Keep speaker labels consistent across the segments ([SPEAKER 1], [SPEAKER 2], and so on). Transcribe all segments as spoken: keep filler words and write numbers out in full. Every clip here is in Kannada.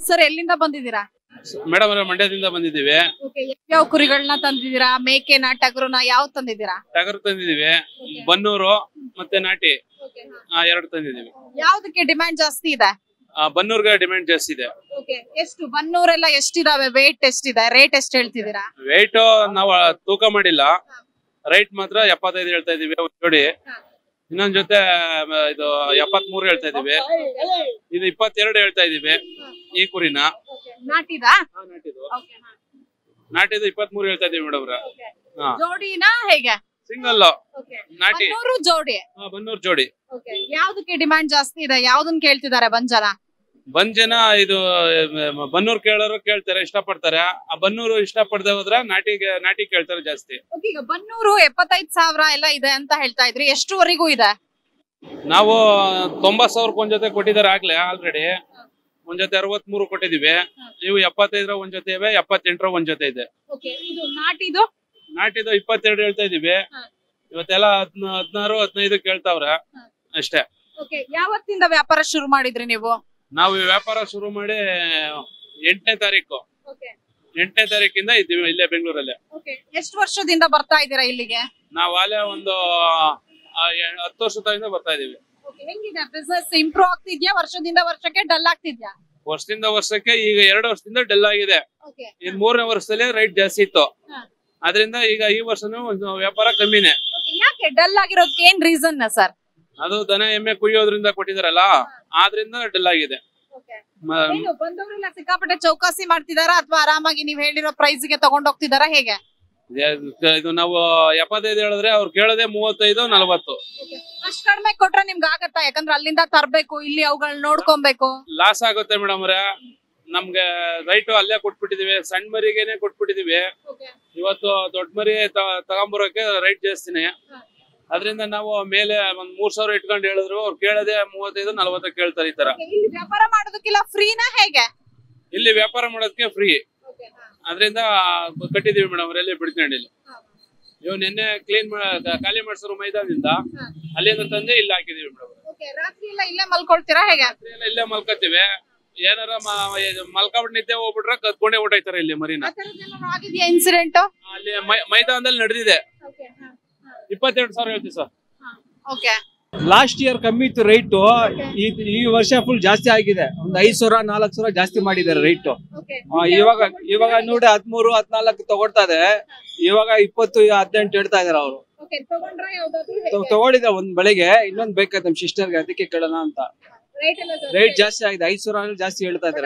[SPEAKER 1] ಸರ್ ಎಲ್ಲಿಂದ ಬಂದಿದ್ದೀರಾ?
[SPEAKER 2] ಮೇಡಮ್ ಅವರೇ ಮಂಡ್ಯದಿಂದ ಬಂದಿದ್ದೀವಿ.
[SPEAKER 1] ಯಾವ ಕುರಿಗಳನ್ನ ತಂದಿದ್ದೀರಾ? ಮೇಕೆನ ಟಗರುನ ಯಾವ ತಂದಿದ್ದೀರಾ?
[SPEAKER 2] ಟಗರು ತಂದಿದ್ದೀವಿ, ಬನ್ನೂರು ಮತ್ತೆ ನಾಟಿ ಎರಡು ತಂದಿದ್ದೀವಿ.
[SPEAKER 1] ಯಾವ್ದಕ್ಕೆ ಡಿಮ್ಯಾಂಡ್ ಜಾಸ್ತಿ ಇದೆ?
[SPEAKER 2] ಬನ್ನೂರ್ಗೆ ಡಿಮ್ಯಾಂಡ್ ಜಾಸ್ತಿ ಇದೆ.
[SPEAKER 1] ಎಷ್ಟು ಬನ್ನೂರೆಲ್ಲ ಎಷ್ಟಿದಾವೆ? ವೇಟ್ ಎಷ್ಟಿದೆ? ರೇಟ್ ಎಷ್ಟು ಹೇಳ್ತಿದ್ದೀರಾ?
[SPEAKER 2] ವೇಟ್ ನಾವು ತೂಕ ಮಾಡಿಲ್ಲ, ರೈಟ್ ಮಾತ್ರ ಎಪ್ಪತ್ತೈದು ಹೇಳ್ತಾ ಇದೀವಿ ಒಂದ್ ಜೋಡಿ. ಇನ್ನೊಂದ್ ಜೊತೆ ಇದು ಎಪ್ಪತ್ ಮೂರು ಹೇಳ್ತಾ ಇದೀವಿ, ಇದು ಇಪ್ಪತ್ತೆರಡು ಹೇಳ್ತಾ ಇದೀವಿ. ಈ ಕುರಿನ
[SPEAKER 1] ನಾಟಿದ
[SPEAKER 2] ನಾಟಿದು ಇಪ್ಪತ್ ಮೂರು ಹೇಳ್ತಾ ಇದೀವಿ ಮೇಡಮ್.
[SPEAKER 1] ಜೋಡಿನ ಹೇಗೆ?
[SPEAKER 2] ಸಿಂಗಲ್ ನಾಟಿ
[SPEAKER 1] ಜೋಡಿ
[SPEAKER 2] ಬನ್ನೂರ್ ಜೋಡಿ.
[SPEAKER 1] ಯಾವ್ದಕ್ಕೆ ಡಿಮ್ಯಾಂಡ್ ಜಾಸ್ತಿ ಇದೆ? ಯಾವ್ದನ್ ಕೇಳ್ತಿದ್ದಾರೆ ಬಂಜನ?
[SPEAKER 2] ಬಂದ್ ಜನ ಇದು ಬನ್ನೂರ್ ಕೇಳೋರು ಕೇಳ್ತಾರೆ, ಇಷ್ಟ ಪಡ್ತಾರೆ. ಆ ಬನ್ನೂರು ಇಷ್ಟ ಪಡದೆ ಹೋದ್ರೆ ನಾಟಿಗೆ ನಾಟಿ ಕೇಳ್ತಾರೆ ಜಾಸ್ತಿ.
[SPEAKER 1] ಈಗ ಬನ್ನೂರು ಎಪ್ಪತ್ತೈದು ಸಾವಿರ ಎಲ್ಲ ಇದೆ ಅಂತ ಹೇಳ್ತಾ ಇದ್ರಿ, ಎಷ್ಟುವರೆಗೂ ಇದೆ?
[SPEAKER 2] ನಾವು ತೊಂಬತ್ ಸಾವಿರಕ್ಕೆ ಒಂದ್ ಜೊತೆ ಕೊಟ್ಟಿದ್ದಾರೆ ಆಗ್ಲೇ ಆಲ್ರೆಡಿ. ಒಂದ್ ಜೊತೆ ಅರವತ್ ಮೂರು ಕೊಟ್ಟಿದೀವಿ. ನೀವು ಎಪ್ಪತ್ತೈದರ ಒಂದ್ ಜೊತೆ ಇವೆ, ಎಪ್ಪತ್ತೆಂಟರ ಒಂದ್ ಜೊತೆ ಇದೆ.
[SPEAKER 1] ನಾಟಿದು
[SPEAKER 2] ನಾಟಿದು ಇಪ್ಪತ್ತೆರಡು ಹೇಳ್ತಾ ಇದೀವಿ. ಇವತ್ತೆಲ್ಲ ಹದ್ನ ಹದ್ನಾರು ಹದಿನೈದು ಕೇಳ್ತಾವ್ರ ಅಷ್ಟೇ.
[SPEAKER 1] ಯಾವತ್ತಿಂದ ವ್ಯಾಪಾರ ಶುರು ಮಾಡಿದ್ರಿ ನೀವು?
[SPEAKER 2] ನಾವು ಈ ವ್ಯಾಪಾರ ಶುರು ಮಾಡಿ ಎಂಟನೇ ತಾರೀಕು ಎಂಟನೇ ತಾರೀಕಿಂದ ಇದ್ದೀವಿ ಇಲ್ಲೇ ಬೆಂಗಳೂರಲ್ಲೇ.
[SPEAKER 1] ಎಷ್ಟು ವರ್ಷದಿಂದ ಬರ್ತಾ ಇದ್ದೀರಾ ಇಲ್ಲಿಗೆ?
[SPEAKER 2] ನಾವು ಅಲ್ಲೇ ಒಂದು ಹತ್ತು ವರ್ಷದಿಂದ ಬರ್ತಾ ಇದೀವಿ.
[SPEAKER 1] ಹೆಂಗಿದೆ ಬಿಸ್ನೆಸ್? ಇಂಪ್ರೂವ್ ಆಗ್ತಿದ್ಯಾ? ವರ್ಷದಿಂದ ವರ್ಷಕ್ಕೆ ಡಲ್ ಆಗ್ತಿದ್ಯಾ?
[SPEAKER 2] ವರ್ಷದಿಂದ ವರ್ಷಕ್ಕೆ ಈಗ ಎರಡು ವರ್ಷದಿಂದ ಡಲ್ ಆಗಿದೆ. ಇನ್ ಮೂರನೇ ವರ್ಷದಲ್ಲಿ ರೈಟ್ ಜಾಸ್ತಿ ಇತ್ತು, ಅದರಿಂದ ಈಗ ಈ ವರ್ಷನೂ ಒಂದು ವ್ಯಾಪಾರ ಕಮ್ಮಿನೇ.
[SPEAKER 1] ಯಾಕೆ ಡಲ್ ಆಗಿರೋದಕ್ಕೆ ಏನ್ ರೀಸನ್ ಸರ್?
[SPEAKER 2] ಅದು ದನ ಎಮ್ಮೆ ಕುಯ್ಯೋದ್ರಿಂದ ಕೊಟ್ಟಿದಾರಲ್ಲ, ಆದ್ರಿಂದ ಡಲ್ ಆಗಿದೆ.
[SPEAKER 1] ಬಂದವರೆಲ್ಲ ಸಿಕ್ಕಾಪಟ್ಟೆ ಚೌಕಾಸಿ ಮಾಡ್ತಿದಾರಾ ಅಥವಾ ಆರಾಮಾಗಿ ನೀವ್ ಹೇಳಿರೋ ಪ್ರೈಸ್ ಗೆ ತಗೊಂಡ್ ಹೋಗ್ತಿದಾರಾ? ಹೇಗೆ
[SPEAKER 2] ಇದು ನಾವು ಎಪ್ಪತ್ತೈದು ಹೇಳಿದ್ರೆ ಅವ್ರು ಕೇಳೋದೇ ಮೂವತ್ತೈದು ನಲ್ವತ್ತು.
[SPEAKER 1] ಅಷ್ಟ್ ಕಡಿಮೆ ಕೊಟ್ರೆ ನಿಮ್ಗೆ ಆಗತ್ತಾ? ಯಾಕಂದ್ರೆ ಅಲ್ಲಿಂದ ತರ್ಬೇಕು, ಇಲ್ಲಿ ಅವುಗಳನ್ನ ನೋಡ್ಕೊಬೇಕು.
[SPEAKER 2] ಲಾಸ್ ಆಗುತ್ತೆ ಮೇಡಮ್ ಅವ್ರೆ. ನಮ್ಗೆ ರೈಟು ಅಲ್ಲೇ ಕೊಟ್ಬಿಟ್ಟಿದೀವಿ, ಸಣ್ಣ ಮರಿಗೆನೆ ಕೊಟ್ಬಿಟ್ಟಿದೀವಿ. ಇವತ್ತು ದೊಡ್ಡ ಮರಿ ತಗೊಂಬರೋಕೆ ರೈಟ್ ಜಾಸ್ತಿನೇ, ಅದರಿಂದ ನಾವು ಮೇಲೆ ಒಂದ್ ಮೂರ್ ಸಾವಿರ ಇಟ್ಕೊಂಡು ಹೇಳಿದ್ರು ಅವ್ರು ಕೇಳದೆ ಮೂವತ್ತೈದು ನಲ್ವತ್ತ ಕೇಳ್ತಾರೆ. ಈ ತರ
[SPEAKER 1] ವ್ಯಾಪಾರ ಮಾಡೋದಕ್ಕಿಲ್ಲ ಫ್ರೀನಾ ಹೇಗೆ?
[SPEAKER 2] ಇಲ್ಲಿ ವ್ಯಾಪಾರ ಮಾಡೋದಕ್ಕೆ ಫ್ರೀ, ಅದರಿಂದ ಕಟ್ಟಿದೀವಿ ಮೇಡಮ್. ಎಲ್ಲಿ ಬಿಡ್ಕೊಂಡಿಲ್ಲ. ಇವ್ ನಿನ್ನೆ ಕ್ಲೀನ್ ಖಾಲಿ ಮಾಡ್ಸೋರು ಮೈದಾನದಿಂದ, ಅಲ್ಲಿಂದ ತಂದೆ ಇಲ್ಲಿ ಹಾಕಿದೀವಿ ಮೇಡಮ್.
[SPEAKER 1] ರಾತ್ರಿ ಎಲ್ಲ ಇಲ್ಲೇ ಮಲ್ಕೊಳ್ತೀರಾ ಹೇಗೆ?
[SPEAKER 2] ಇಲ್ಲೇ ಮಲ್ಕೋತೀವಿ. ಏನಾರ ಮಲ್ಕಾಬಿಟ್ಟು ನಿದ್ದೆ ಹೋಗ್ಬಿಟ್ರೆ ಕತ್ಕೊಂಡೇ ಓಡಾಯ್ತಾರೆ ಇಲ್ಲಿ ಮರಿನ.
[SPEAKER 1] ಇನ್ಸಿಡೆಂಟ್
[SPEAKER 2] ಅಲ್ಲಿ ಮೈದಾನದಲ್ಲಿ ನಡೆದಿದೆ. ಇಪ್ಪತ್ತೆರಡು ಸಾವಿರ ಹೇಳ್ತೀವಿ ಸರ್.
[SPEAKER 3] ಲಾಸ್ಟ್ ಇಯರ್ ಕಮ್ಮಿ ಇತ್ತು ರೈಟ್, ಈ ವರ್ಷ ಫುಲ್ ಜಾಸ್ತಿ ಆಗಿದೆ. ಒಂದ್ ಐದ್ ಸಾವಿರ ನಾಲ್ಕು ಸಾವಿರ ಜಾಸ್ತಿ ಮಾಡಿದ್ದಾರೆ ರೈಟ್. ಇವಾಗ ಇವಾಗ ನೋಡಿ ಹದ್ಮೂರು ಹದ್ನಾಲ್ಕು ತಗೊಳ್ತಾ ಇದೆ, ಇವಾಗ ಇಪ್ಪತ್ತು ಹದಿನೆಂಟು ಹೇಳ್ತಾ ಇದಾರೆ ಅವರು. ತಗೊಂಡಿದ್ದೆ ಒಂದ್ ಬೆಳಿಗ್ಗೆ, ಇನ್ನೊಂದ್ ಬೇಕಾಯ್ತು ನಮ್ ಸಿಸ್ಟರ್ಗೆ, ಅದಕ್ಕೆ ಕೇಳೋಣ ಅಂತ. ರೇಟ್ ಜಾಸ್ತಿ ಆಗಿದೆ, ಐದ್ ಸಾವಿರ ಜಾಸ್ತಿ ಹೇಳ್ತಾ ಇದಾರೆ.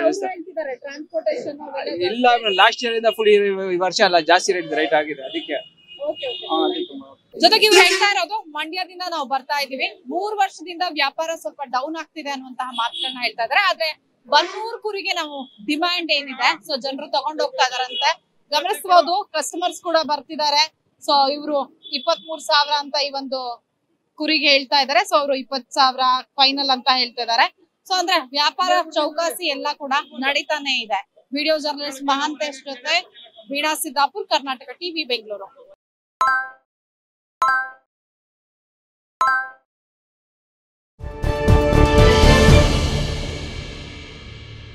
[SPEAKER 3] ಇಲ್ಲ ಲಾಸ್ಟ್ ಇಯರ್ ಇಂದ ಫುಲ್ ಈ ವರ್ಷ ಅಲ್ಲ ಜಾಸ್ತಿ ರೇಟ್ ರೈಟ್ ಆಗಿದೆ, ಅದಕ್ಕೆ.
[SPEAKER 1] ಜೊತೆಗೆ ಇವ್ರು ಹೇಳ್ತಾ ಇರೋದು ಮಂಡ್ಯದಿಂದ ನಾವು ಬರ್ತಾ ಇದೀವಿ, ಮೂರ್ ವರ್ಷದಿಂದ ವ್ಯಾಪಾರ ಸ್ವಲ್ಪ ಡೌನ್ ಆಗ್ತಿದೆ ಅನ್ನುವಂತಹ ಮಾತುಗಳನ್ನ ಹೇಳ್ತಾ ಇದಾರೆ. ಆದ್ರೆ ಬನ್ನೂರ್ ಕುರಿಗೆ ನಾವು ಡಿಮ್ಯಾಂಡ್ ಏನಿದೆ, ಸೊ ಜನರು ತಗೊಂಡ್ ಹೋಗ್ತಾ ಇದಾರಂತೆ, ಗಮನಿಸಬಹುದು. ಕಸ್ಟಮರ್ಸ್ ಕೂಡ ಬರ್ತಿದ್ದಾರೆ. ಸೊ ಇವ್ರು ಇಪ್ಪತ್ ಮೂರ್ ಸಾವಿರ ಅಂತ ಈ ಒಂದು ಕುರಿಗೆ ಹೇಳ್ತಾ ಇದಾರೆ. ಸೊ ಅವರು ಇಪ್ಪತ್ ಸಾವಿರ ಫೈನಲ್ ಅಂತ ಹೇಳ್ತಾ ಇದಾರೆ. ಸೊ ಅಂದ್ರೆ ವ್ಯಾಪಾರ ಚೌಕಾಸಿ ಎಲ್ಲ ಕೂಡ ನಡೀತಾನೆ ಇದೆ. ವಿಡಿಯೋ ಜರ್ನಲಿಸ್ಟ್ ಮಹಾಂತೇಶ್ ಜೊತೆ ವೀಣಾ ಸಿದ್ದಾಪುರ್, ಕರ್ನಾಟಕ ಟಿವಿ, ಬೆಂಗಳೂರು.